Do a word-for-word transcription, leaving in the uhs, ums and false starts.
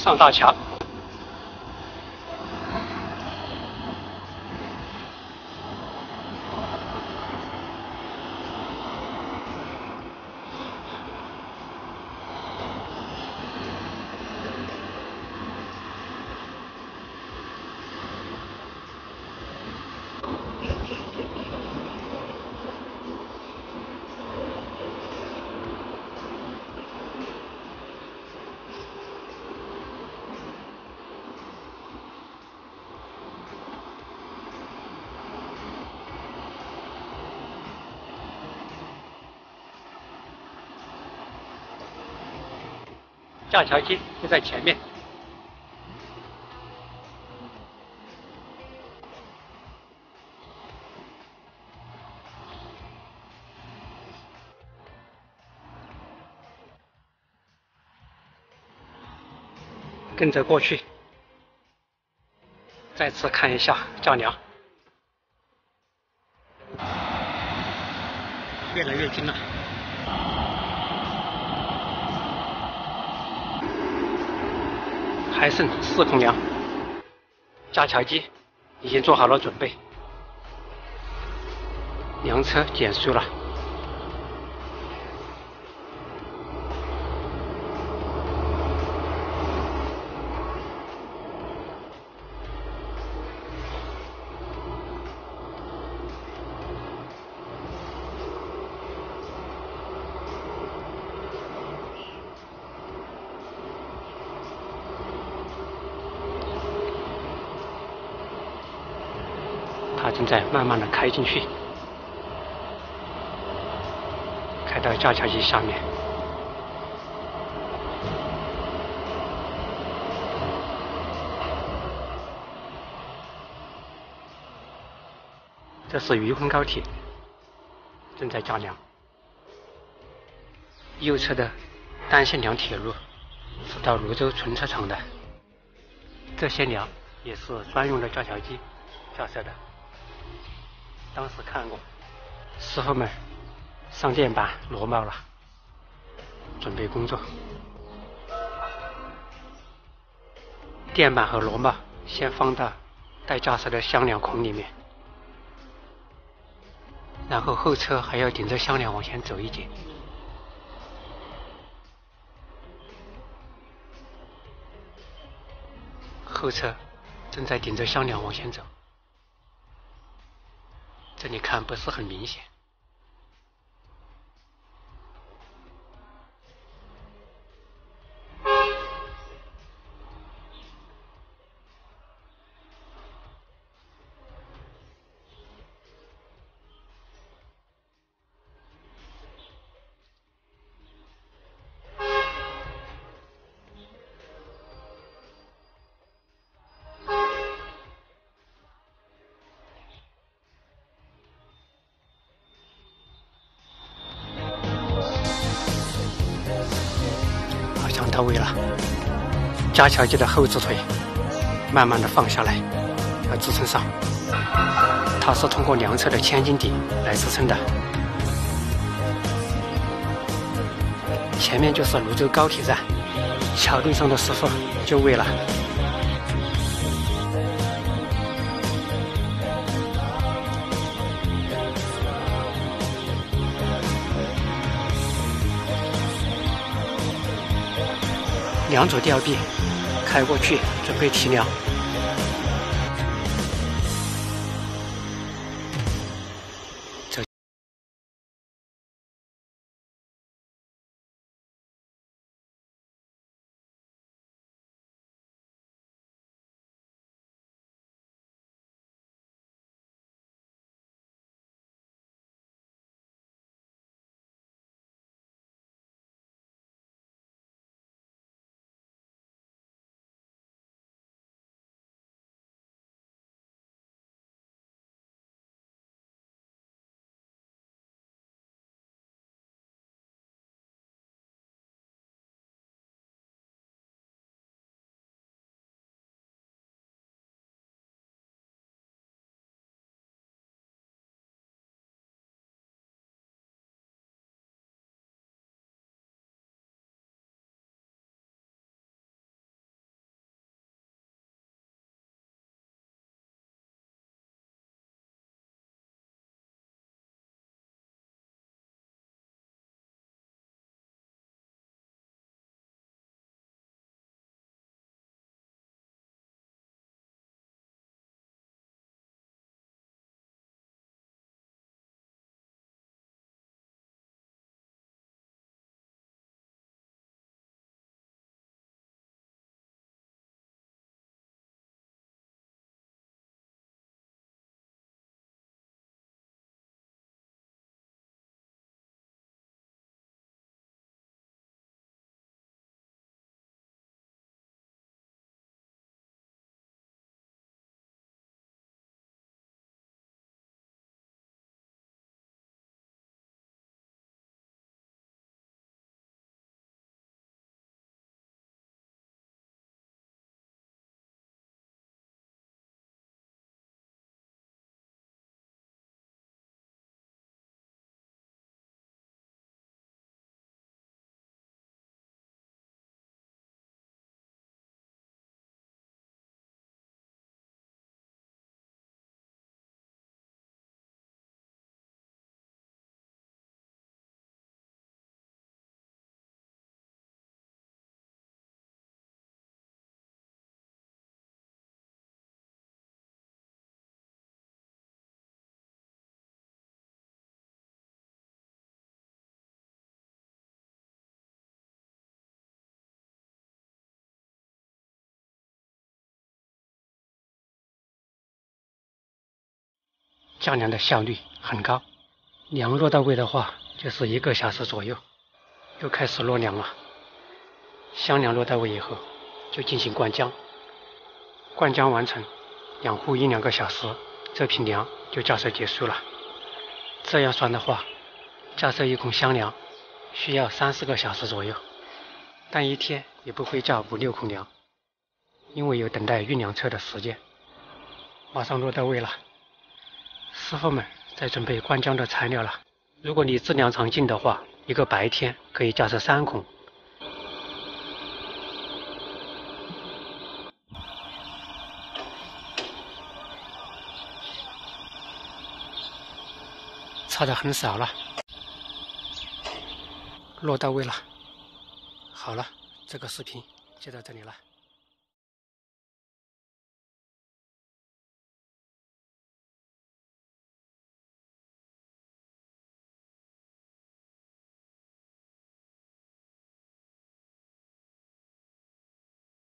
上大桥。架桥机就在前面。跟着过去，再次看一下架梁，越来越近了。还剩四孔梁，架桥机已经做好了准备，梁车减速了。它正在慢慢的开进去，开到架桥机下面。这是渝昆高铁，正在架梁。右侧的单线梁铁路是到泸州存车厂的，这些梁也是专用的架桥机架设的。当时看过，师傅们上电板螺帽了，准备工作。电板和螺帽先放到待架设的箱梁孔里面，然后后车还要顶着箱梁往前走一截。后车正在顶着箱梁往前走，这里看不是很明显。到位了，架桥机的后置腿慢慢的放下来，要支撑上。它是通过梁车的千斤顶来支撑的。前面就是泸州高铁站，桥墩上的师傅就位了。梁组吊臂开过去，准备提梁。 降梁的效率很高。梁落到位的话，就是一个小时左右，又开始落梁了。箱梁落到位以后，就进行灌浆。灌浆完成，养护一两个小时，这批梁就架设结束了。这样算的话，架设一孔箱梁需要三四个小时左右，但一天也不会架五六孔梁，因为有等待运粮车的时间。马上落到位了，师傅们在准备灌浆的材料了。如果你质量场近的话，一个白天可以架设三孔。差的很少了，落到位了。好了，这个视频就到这里了。